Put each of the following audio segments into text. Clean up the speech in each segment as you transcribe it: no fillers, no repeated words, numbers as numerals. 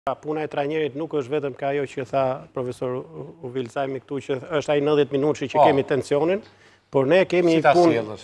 Puna e trajnerit nuk është vetëm ka ajo që tha profesor Uvilzajmi këtu, që është ai 90 minutë që kemi tensionin, por ne kemi një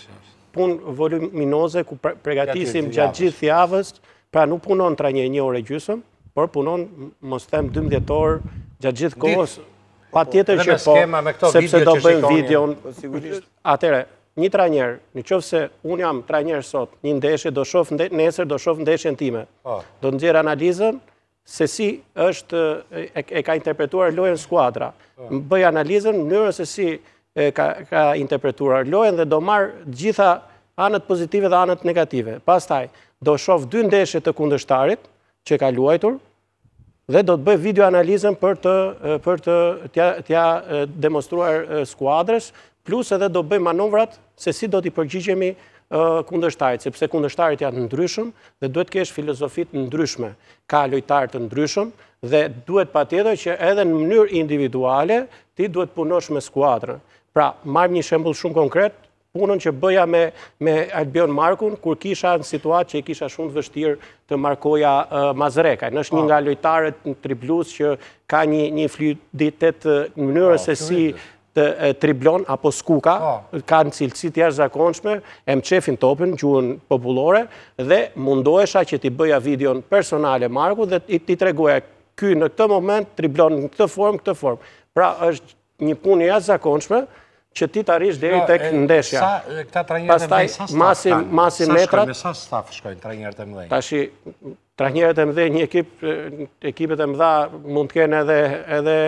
punë voluminoze ku përgatisim gjatë gjithë javës, pra nuk punon trajneri 1 orë e gjysmë, por punon, mos them 12 orë gjatë gjithë kohës. Patjetër që po, sepse do bëjmë videon. Atëre, një trajner, nëse unë jam trajner sot, një ndeshje do shoh nesër do shoh ndeshjen time. Do nxjerr analizën se si është e ka interpretuar lojën skuadra. Bëj analizën në mënyrën se si ka interpretuar lojën dhe do marr gjitha anët pozitive dhe anët negative. Pastaj do shoh 2 ndeshje të kundërshtarit që ka luajtur dhe do të bëj video analizën për t'ja demonstruar skuadrës, plus edhe do bëj manovrat se si do t'i përgjigjemi kundërshtarit, sepse kundërshtarit janë ndryshëm dhe duhet kesh filozofit ndryshme. Ka lojtarë të ndryshëm dhe duhet patjetër që edhe në mënyrë individuale ti duhet punosh me skuadrën. Pra, marr një shembull shumë konkret, punën që bëja me Albion Markun, kur kisha në situatë që i kisha shumë të vështirë të markoja Mazrekajn. Është një nga lojtarët në triplus që ka një fluiditet në mënyrën se si të triblon apo skuka, ka në cilësi të jashtëzakonshme, e më qefin topin, gjuhën popullore, dhe mundohesha që t'i bëja videon personale Marku dhe t'i tregoja ky në këtë moment triblon në këtë formë. Pra është një punë jashtëzakonshme që ti t'arrish deri tek ndeshja. Pastaj masin metrat. Me sa staf shkojnë trajnerët e mëdhenj? Tashi trajnerët e mëdhenj, një ekipet e mëdha mund të kenë edhe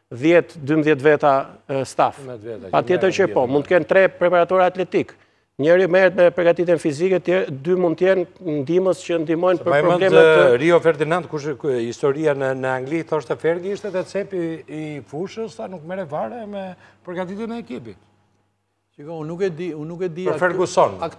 10-12 veta staf. Patjetër që po, mund të kenë 3 preparatorë atletik. Njëri merret me përgatitjen fizike, 2 mund të jenë ndihmës që ndihmojnë për problemet. Rio Ferdinand, historia në Angli, thoshte Fergi ishte dhe cepi i fushës, ta nuk merre fare me përgatitjen e ekipit. Unë nuk e di. Për Ferguson.